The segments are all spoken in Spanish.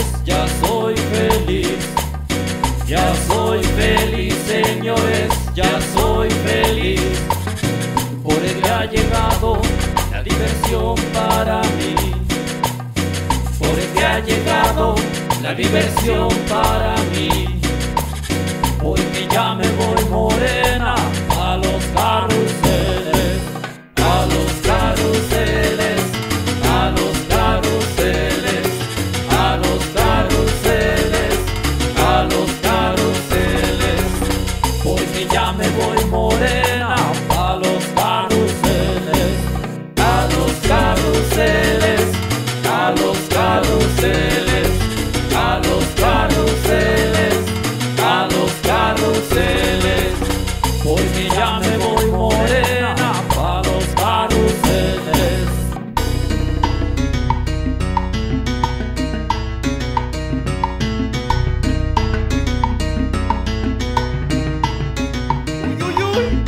ya soy feliz. Ya soy feliz, señores, ya soy feliz. Porque ha llegado la diversión para mí. Porque ha llegado la diversión para mí. Porque ya me voy morena a los carruseles, a los carruseles, a los carruseles, a los carruseles, a los carruseles. Porque ya me voy morena a los carruseles, a los carruseles, a los carruseles, a los carruseles, a los carruseles. Porque ya me voy morena a los carruseles. Uy, uy, uy.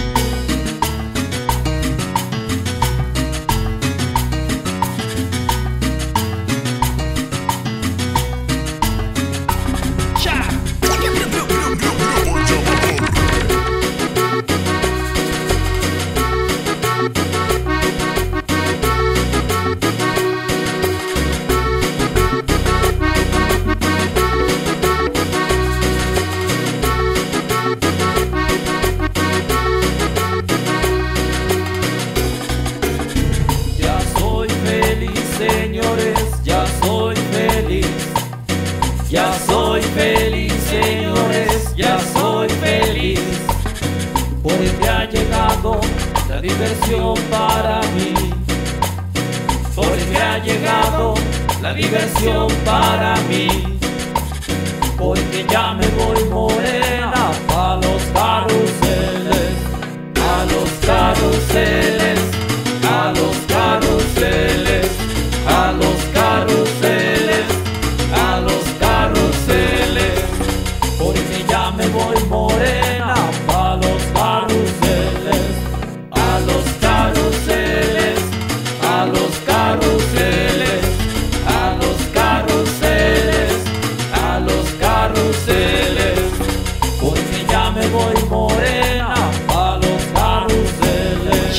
Ya soy feliz, señores, ya soy feliz. Ya soy feliz, señores, ya soy feliz. Porque ha llegado la diversión para mí. Porque ha llegado la diversión para mí. Porque ya me voy morena a los carruseles, a los carruseles, a los carruseles, a los carruseles, a los carruseles. Porque ya me voy morena a los carruseles, a los carruseles, a los carruseles, a los carruseles, a los carruseles. Porque ya me voy morena a los carruseles.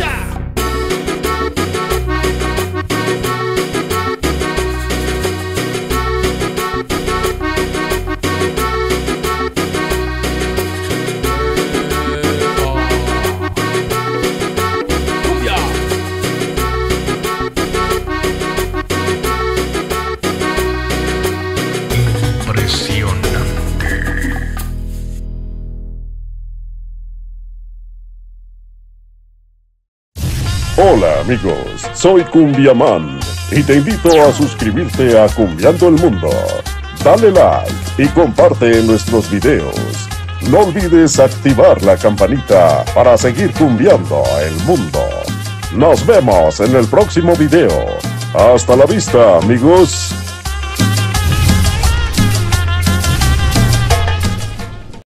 Cumbia. Impresionante. Hola amigos, soy Cumbiaman y te invito a suscribirte a Cumbiando el Mundo. Dale like y comparte nuestros videos. No olvides activar la campanita para seguir cumbiando el mundo. Nos vemos en el próximo video. Hasta la vista, amigos.